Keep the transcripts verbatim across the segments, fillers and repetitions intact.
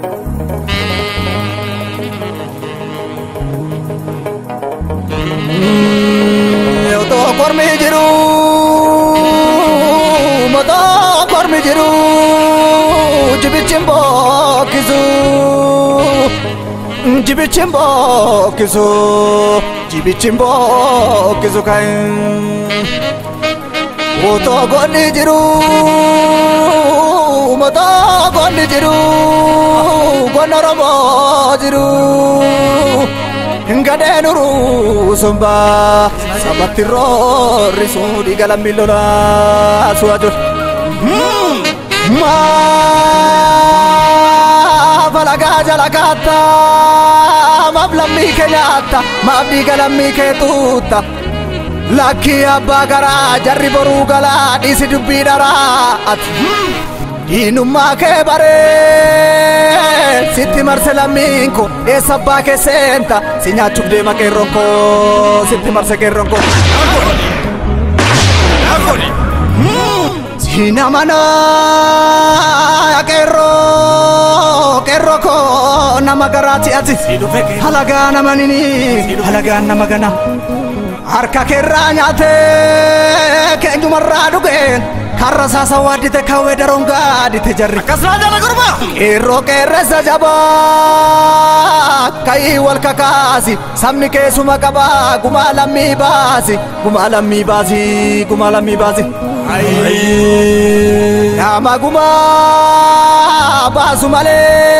Yo to kormi jiru, moto kormi jiru, jibichimbo kizu, jibichimbo kizu, jibichimbo kizu kain. Yo to kormi jiru, moto kormi jiru, gonorobo jiru. Ngadenuru sumba sabati rori sudi galam bilola suajur ma balaga jalakata mablammi kenyata mabdi galammi ketuta laki abagara jarri boru gala disi dubbi darat inumma ke bare sitti marsela minko e sabba ke senta signa chubde ma che ronco sitti marse che ronco agoni sina mana che ro che roko namagarati azi halaga namanini halaga namagana arka ke ranyate ke jumarra dugen Karra sasa wadi te kawe daronga di te jarri kasra jala gurba ero ke resa jaba kai wal kakasi sammi ke suma kaba gumala mi basi gumala mi basi gumala mi basi ai nama guma basu male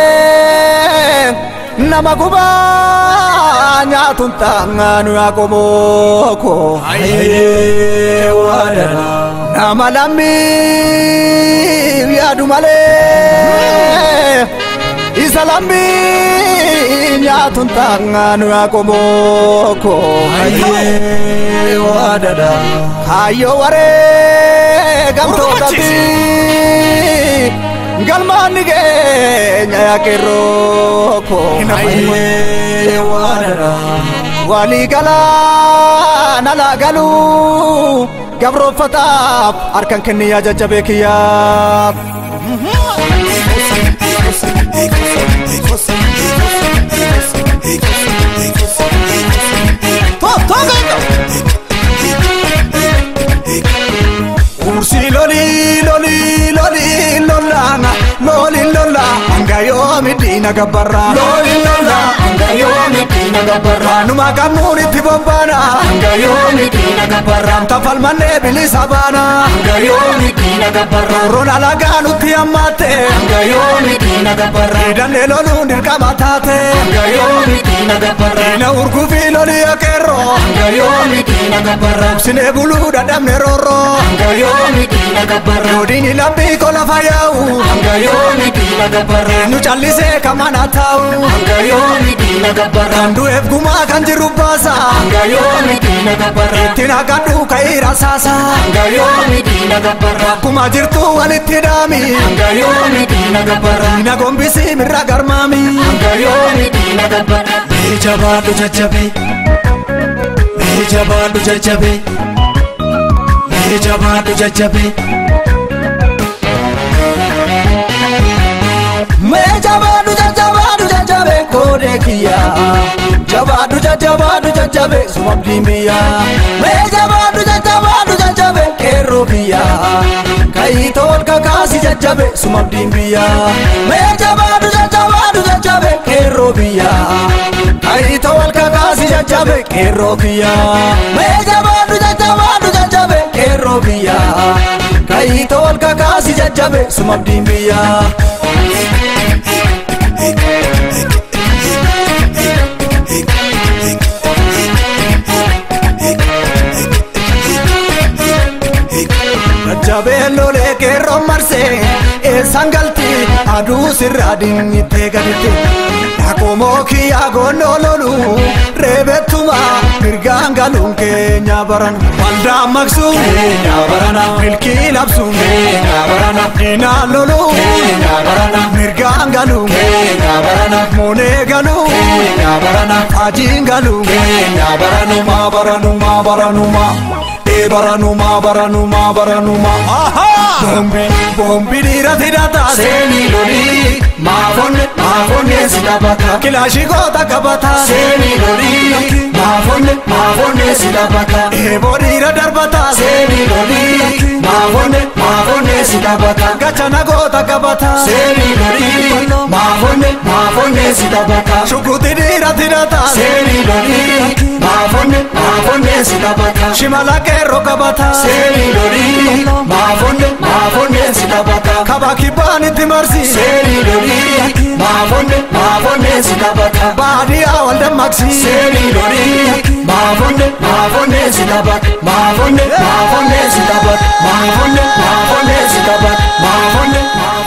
nama guma nyatun tanganu akomoko ai wadana nama lammi yadu male isa lammi nyatun tanganu akomoko aye wadada ayo ware gamto tapi galmani ge nyaya keroko aye wadada wali gala nala galu Gabro fatap arkan kenya jajabekiya to to gato ursi loli loli loli lolana loli lola angayo midina gabarra loli lola angayo midina gabarra numa kamuni tibombana angayo midina gabarra tafal manne bilisabana angayo midina gabarra rona laganu tiamate angayo midina gabarra dande lolu nirkamatate angayo midina gabarra na urgu filoli akero angayo midina gabarra sine bulu dadamne roro angayo midina gabarra dini lambi kola fayau angayo midina gabarra nu challise kamana tau angayo midina gabarra ndu ef guma kanjiru basa angayo midina gabarra tina kadu kaira sasa angayo midina gabarra kuma jirtu walitti dami angayo midina gabarra ina gombisi mirra garmami angayo midina gabarra jabadu jajabe jabadu jajabe jabadu jajabe me jabadu jabadu jajabe kode kiya jabadu jabadu jajabe sumabdimiya me jabadu jabadu jajabe kerobiya kai tol kakasi jajabe sumabdimiya me jabadu jabadu jajabe kerobiya kai tol kakasi jajabe kerobiya me jabadu jabadu jajabe kerobiya kai tol kakasi jajabe sumabdimiya Jabello le che romarse e sangalti adu sirradin te gadite akomo ki agonololu rebetuma mirgangalun kenya baran walda maksu kenya barana milki labsu kenya barana inalolu kenya barana mirgangalun kenya barana monegalu kenya barana ajingalu kenya baranu ma baranu ma baranu ma baranuma baranuma baranuma aha bombi bombi dira tirata seni lori ma bonne ma maafonne sidabaka kilashi goota qabata seeni lolii maafonne maafonne sidabaka eeboodhiira darbata seeni lolii maafonne maafonne sidabaka gachana goota qabata seeni lolii maafonne maafonne sidabaka shukuti dhiira tirata seeni lolii maafonne maafonne sidabaka shimala qeerroo qabata seeni lolii maafonne maafonne sidabaka kabaki baanitti marsi seeni lolii maafonne maafonne sidabaka baadiyaa wal dammaqsi seeni lolii maafonne maafonne sidabaka maafonne maafonne sidabaka maafonne maafonne sidabaka maafonne